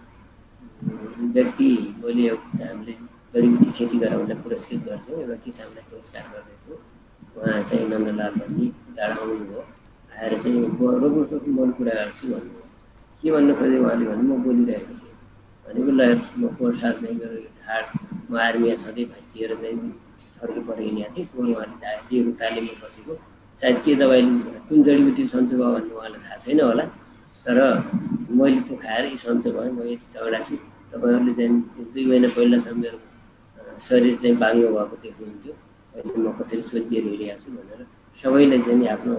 [SPEAKER 2] व्यक्ति मैले हामीले जडीबुटी खेती गरेर उसलाई पुरस्कृत गर्छौँ, एउटा किसानलाई पुरस्कार गर्दै थियो। उहाँ चाहिँ नन्दलाल भन्ने टाढा आउनुभयो, आएर चाहिँ रोप्नु मन कुरा गर्छु भन्नु। के भन्नु खोजेँ उहाँले भने म बोलिरहेको थिएँ भनेको ल म पोहोर साल चाहिँ मेरो यो ढाड म आर्मीमा छँदै भाँचिएर चाहिँ सड्के परिहिँडेको थिएँ। पोहोर उहाँले दिएको तालिममा बसेको, सायद के दबाई कुन जडीबुटी सन्चो भयो भन्ने उहाँलाई थाहा छैन होला, तर मैले त्यो खाएर यी सन्चो भयो, म यति तगडा छु। तपाईँहरूले चाहिँ 2 महिना पहिलासम्म मेरो शरीर चाहिँ बाङ्गो भएको देख्नुहुन्थ्यो, अहिले म कसरी सोचिएर हिँडिरहेको छु भनेर सबैलाई चाहिँ आफ्नो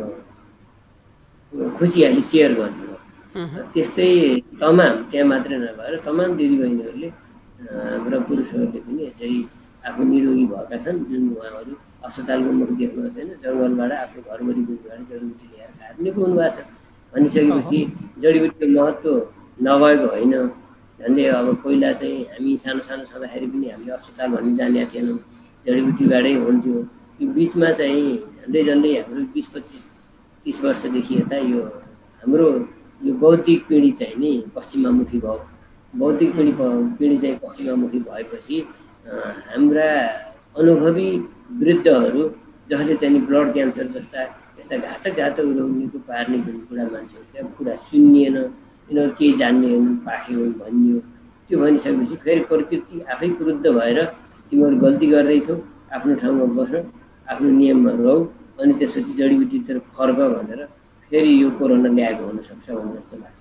[SPEAKER 2] खुसियाली सेयर गर्नु। त्यस्तै तमाम त्यहाँ मात्रै नभएर तमाम दिदीबहिनीहरूले र पुरुषहरूले पनि यसरी आफू निरोगी भएका छन्, जुन उहाँहरू अस्पतालको मुख देख्नु छैन, जङ्गलबाट आफ्नो घर वरिपरिबाट जडीबुटी ल्याएर खाएर निको हुनुभएको छ। भनिसकेपछि जडीबुटीको महत्त्व नभएको होइन। झन्डै अब पहिला चाहिँ हामी सानो छँदाखेरि पनि हामीले अस्पताल भन्ने जानेका थिएनौँ, जडीबुटीबाटै हुन्थ्यो। यो बिचमा चाहिँ झन्डै हाम्रो 20-25-30 वर्षदेखि यता यो हाम्रो यो बौद्धिक पिँढी चाहिँ नि पश्चिमामुखी भयो। बौद्धिक पिँढी चाहिँ पश्चिमामुखी भएपछि हाम्रा अनुभवी वृद्धहरू जसले चाहिँ ब्लड क्यान्सर जस्ता यस्ता घातक रोग निको पार्ने बुढा मान्छेहरू कुरा सुनिएन, यिनीहरू केही जान्ने हुन्, पाखे हुन् भनियो। त्यो भनिसकेपछि फेरि प्रकृति आफै क्रुद्ध भएर तिमीहरू गल्ती गर्दैछौ, आफ्नो ठाउँमा बस, आफ्नो नियममा रह, अनि त्यसपछि जडीबुटीतिर फर्क भनेर फेरि यो कोरोना ल्याएको हुनसक्छ भन्ने जस्तो लाग्छ।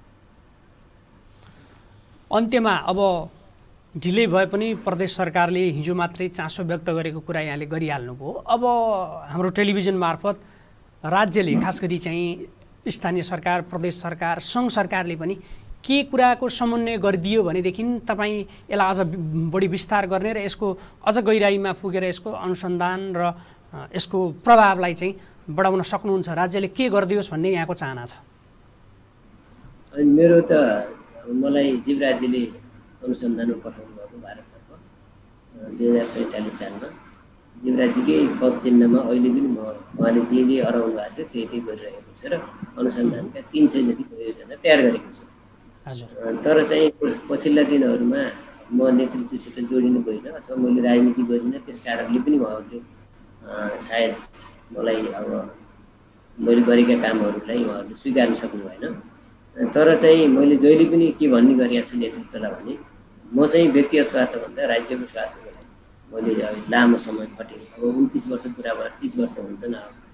[SPEAKER 1] अन्त्यमा अब ढिलै भए पनि प्रदेश सरकारले हिजो मात्रै चासो व्यक्त गरेको कुरा यहाँले गरिहाल्नुभयो। अब हाम्रो टेलिभिजन मार्फत राज्यले, खास गरी चाहिँ स्थानीय सरकार, प्रदेश सरकार, सङ्घ सरकारले पनि के कुराको समन्वय गरिदियो भनेदेखि तपाईँ यसलाई अझ बढी विस्तार गर्ने र यसको अझ गहिराइमा पुगेर यसको अनुसन्धान र यसको प्रभावलाई चाहिँ बढाउन सक्नुहुन्छ। राज्यले के गरिदियोस् भन्ने यहाँको चाहना छ।
[SPEAKER 2] अनि मेरो त मलाई जीवराज्यले अनुसन्धानमा पठाउनु भएको भारततर्फ 2047 सालमा जीवराज्यकै पद चिन्हमा अहिले पनि उहाँले जे अराउनु भएको थियो त्यही गरिरहेको छ र अनुसन्धानका 300 जति परियोजना तयार गरेको छु। तर चाहिँ पछिल्ला दिनहरूमा म नेतृत्वसित जोडिनु गइनँ अथवा मैले राजनीति गरिनँ, त्यस कारणले पनि उहाँहरूले सायद मलाई अब मैले गरेका कामहरूलाई उहाँहरूले स्वीकार्न सक्नु भएन। तर चाहिँ मैले जहिले पनि के भन्ने गरेको छु नेतृत्वलाई भने म चाहिँ व्यक्तिगत स्वार्थभन्दा राज्यको स्वार्थको लागि मैले लामो समय खटेँ। अब 29 वर्ष पुरा भएर 30 वर्ष हुन्छन्,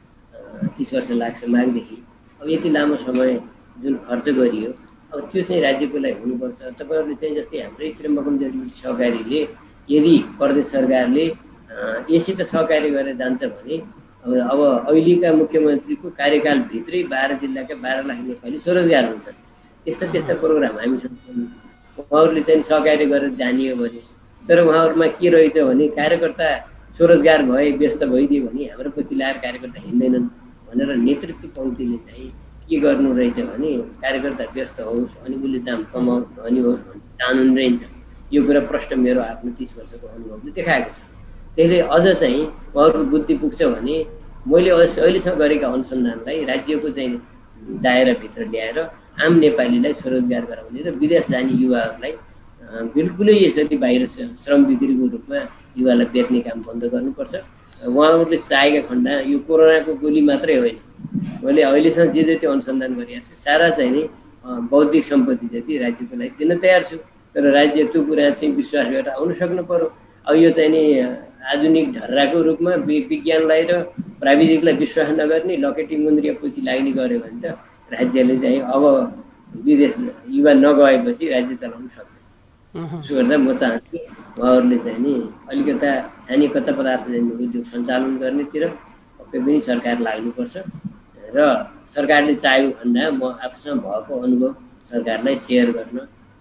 [SPEAKER 2] अब 30 वर्ष लाग्छ मागदेखि। अब यति लामो समय जुन खर्च गरियो अब त्यो चाहिँ राज्यको लागि हुनुपर्छ। तपाईँहरूले चाहिँ जस्तै हाम्रै त्रिम्बकम जडीबुटी सहकारीले यदि प्रदेश सरकारले यसित सहकारी गरेर जान्छ भने अब अहिलेका मुख्यमन्त्रीको कार्यकालभित्रै 12 जिल्लाका 12 लाख नेपाली स्वरोजगार हुन्छन्। त्यस्ता प्रोग्राम हामीसँग उहाँहरूले चाहिँ सहकारी गरेर जानियो भने। तर उहाँहरूमा के रहेछ भने कार्यकर्ता स्वरोजगार भए व्यस्त भइदियो भने हाम्रो पछि ल्याएर कार्यकर्ता हिँड्दैनन् भनेर नेतृत्व पङ्क्तिले चाहिँ के गर्नु रहेछ भने कार्यकर्ता व्यस्त होस् अनि उसले दाम कमाओस् धनी होस् भन्ने कानुन रहन्छ। यो कुरा प्रश्न मेरो आफ्नो 30 वर्षको अनुभवले देखाएको छ। त्यसले अझ चाहिँ उहाँहरूको बुद्धि पुग्छ भने मैले अहिलेसम्म गरेका अनुसन्धानलाई राज्यको चाहिँ दायराभित्र ल्याएर आम नेपालीलाई स्वरोजगार गराउने र विदेश जाने युवाहरूलाई बिल्कुलै यसरी बाहिर श्रम बिक्रीको रूपमा युवालाई बेच्ने काम बन्द गर्नुपर्छ। उहाँहरूले चाहेका खण्डमा यो कोरोनाको गोली मात्रै होइन, मैले अहिलेसम्म जे जति अनुसन्धान गरिरहेको छु सारा चाहिँ नि बौद्धिक सम्पत्ति जति राज्यको लागि दिन तयार छु। तर राज्य त्यो कुरा चाहिँ विश्वास गरेर आउन सक्नु पर्यो। अब यो चाहिँ नि आधुनिक ढर्राको रूपमा विज्ञानलाई र प्राविधिकलाई विश्वास नगर्ने लकेटी मुन्द्रिया पछि लाग्ने गऱ्यो भने त राज्यले चाहिँ अब विदेश युवा नगएपछि राज्य चलाउन सक्छ। त्यसो गर्दा म चाहन्छु उहाँहरूले चाहिँ नि अलिकता स्थानीय कच्चा पदार्थ उद्योग सञ्चालन गर्नेतिर पक्कै पनि सरकार लाग्नुपर्छ र सरकारले चाहेको खण्डमा म आफूसँग भएको अनुभव सरकारलाई सेयर गर्न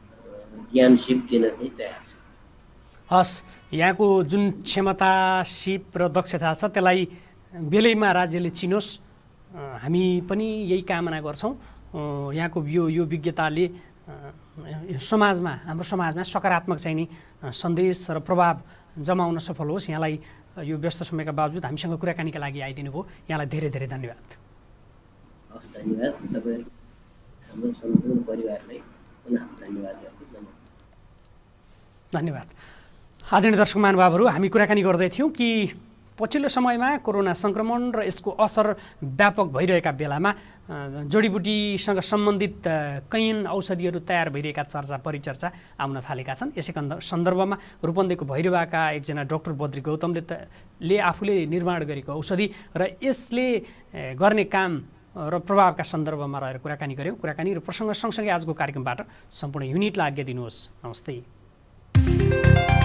[SPEAKER 2] ज्ञान सिप दिन चाहिँ तयार छु।
[SPEAKER 1] हस्, यहाँको जुन क्षमता सिप र दक्षता छ त्यसलाई बेलैमा राज्यले चिनोस्, हामी पनि यही कामना गर्छौँ। यहाँको यो विज्ञताले समाजमा हाम्रो समाजमा सकारात्मक चाहिँ नि सन्देश र प्रभाव जमाउन सफल होस्। यहाँलाई यो व्यस्त समयका बावजुद हामीसँग कुराकानीका लागि आइदिनु भयो, यहाँलाई धेरै धेरै धन्यवाद।
[SPEAKER 2] हस्, धन्यवाद। तपाईँहरू सम्पूर्ण परिवारलाई पुनः धन्यवाद गर्छु।
[SPEAKER 1] धन्यवाद। आदरणीय दर्शक महानुभावहरू, हामी कुराकानी गर्दै थियौँ कि पछिल्लो समयमा कोरोना सङ्क्रमण र यसको असर व्यापक भइरहेका बेलामा जडीबुटीसँग सम्बन्धित कैयन औषधिहरू तयार भइरहेका चर्चा परिचर्चा आउन थालेका छन्। यसै सन्दर्भमा रूपन्देहीको भैरवाका एकजना डाक्टर बद्री गौतमले आफूले निर्माण गरेको औषधि र यसले गर्ने काम र प्रभावका सन्दर्भमा रहेर कुराकानी गऱ्यौँ। कुराकानी र प्रसङ्ग सँगसँगै आजको कार्यक्रमबाट सम्पूर्ण युनिटलाई आज्ञा दिनुहोस्। नमस्ते।